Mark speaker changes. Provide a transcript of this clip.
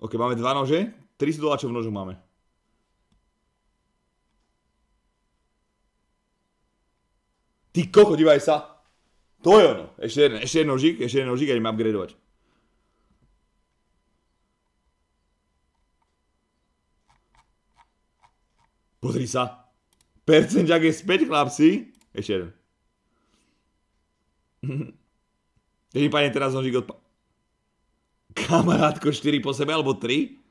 Speaker 1: Ok, máme 2 nože. 3 doláčov v nožu máme. Ty koko, dívaj sa. To je ono. Ešte jeden nožík a ideme upgradovať. Pozri sa. Percenťak je späť, chlapci. Ešte jeden. Keď mi padne teraz nožík Kamarátko, 4 po sebe, alebo 3?